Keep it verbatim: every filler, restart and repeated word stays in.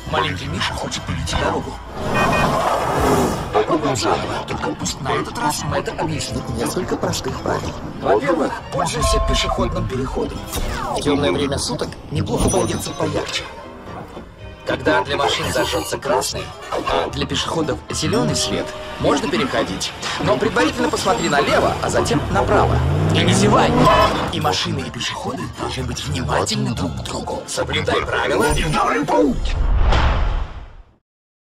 Маленький Миша хочет перейти дорогу. Попробуем заново, только на этот раз Мэтр объяснит несколько простых правил. Во-первых, пользуйся пешеходным переходом. В темное время суток неплохо пойдется поярче. Когда для машин зажжется красный, а для пешеходов зеленый свет, можно переходить. Но предварительно посмотри налево, а затем направо. И не зевай! И машины, и пешеходы должны быть внимательны друг к другу. Соблюдай правила и давай путь!